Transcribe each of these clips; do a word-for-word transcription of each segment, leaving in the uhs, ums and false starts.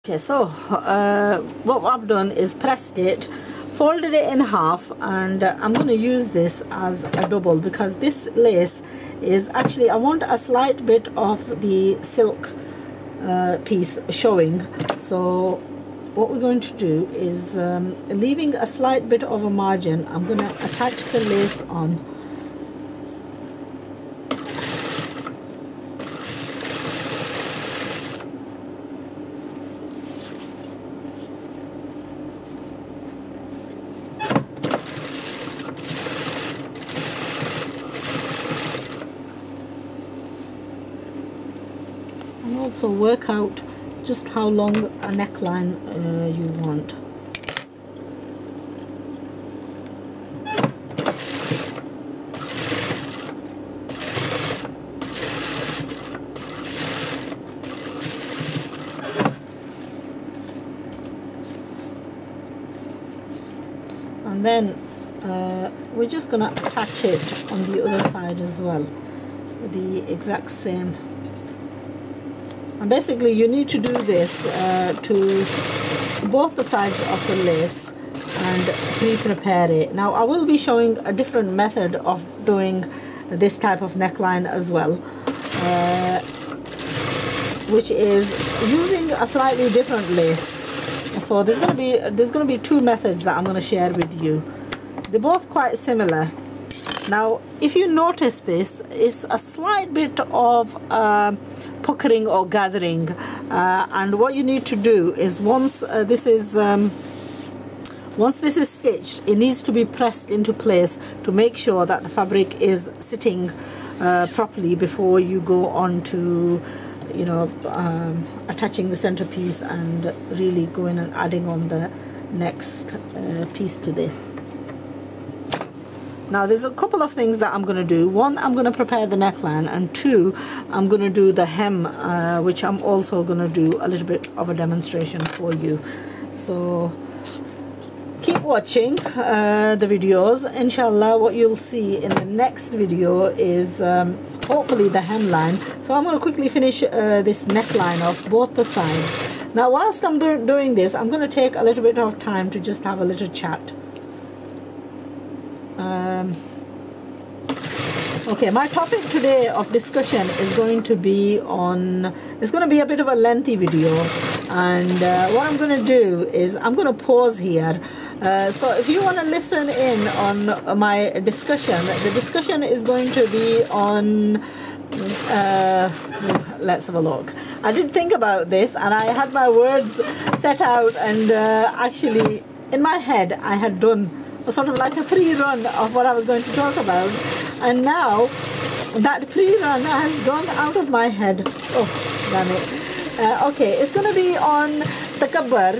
Okay, so uh, what I've done is pressed it, folded it in half, and uh, I'm going to use this as a double because this lace is actually, I want a slight bit of the silk uh, piece showing. So what we're going to do is um, leaving a slight bit of a margin, I'm going to attach the lace on. And also work out just how long a neckline uh, you want. And then uh, we're just going to attach it on the other side as well, the exact same. And basically you need to do this uh, to both the sides of the lace and pre-prepare it. Now I will be showing a different method of doing this type of neckline as well, uh, which is using a slightly different lace. So there's going to be there's going to be two methods that I'm going to share with you. They're both quite similar. Now if you notice this, it's a slight bit of uh, puckering or gathering, uh, and what you need to do is once uh, this is um, once this is stitched, it needs to be pressed into place to make sure that the fabric is sitting uh, properly before you go on to, you know, um, attaching the centerpiece and really going and adding on the next uh, piece to this. Now there's a couple of things that I'm going to do. One, I'm going to prepare the neckline, and two, I'm going to do the hem, uh, which I'm also going to do a little bit of a demonstration for you. So keep watching uh, the videos. Inshallah, what you'll see in the next video is um, hopefully the hemline. So I'm going to quickly finish uh, this neckline off both the sides. Now whilst I'm do doing this, I'm going to take a little bit of time to just have a little chat. Um, okay, my topic today of discussion is going to be on, it's going to be a bit of a lengthy video, and uh, what I'm going to do is I'm going to pause here. Uh, so if you want to listen in on my discussion, the discussion is going to be on, uh, let's have a look. I did think about this and I had my words set out, and uh, actually in my head I had done sort of like a pre-run of what I was going to talk about, and now that pre-run has gone out of my head. Oh, damn it. Uh, okay, it's going to be on Takabbar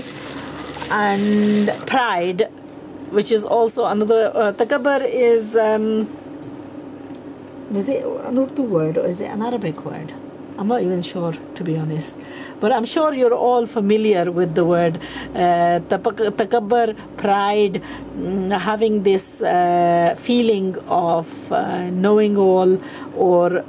and Pride, which is also another, uh, Takabbar is, um, is it an Urdu word or is it an Arabic word? I'm not even sure, to be honest, but I'm sure you're all familiar with the word uh, takabbar, pride, having this uh, feeling of uh, knowing all, or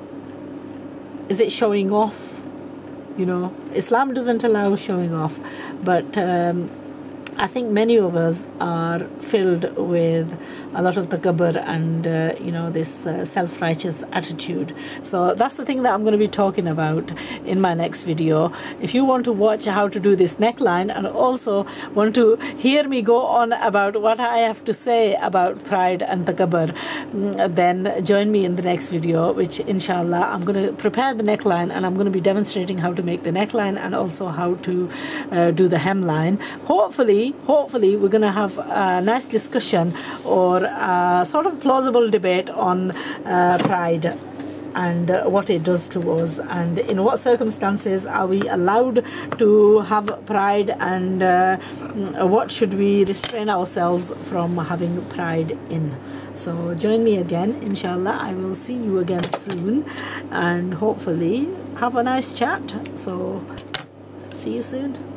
is it showing off? You know, Islam doesn't allow showing off, but um, I think many of us are filled with a lot of takabbar and uh, you know, this uh, self-righteous attitude. So that's the thing that I'm going to be talking about in my next video. If you want to watch how to do this neckline and also want to hear me go on about what I have to say about pride and takabbar, then join me in the next video, which inshallah I'm going to prepare the neckline and I'm going to be demonstrating how to make the neckline and also how to uh, do the hemline. Hopefully hopefully we're going to have a nice discussion or a sort of plausible debate on uh, pride and uh, what it does to us, and in what circumstances are we allowed to have pride, and uh, what should we restrain ourselves from having pride in. So join me again, inshallah. I will see you again soon and hopefully have a nice chat. So see you soon.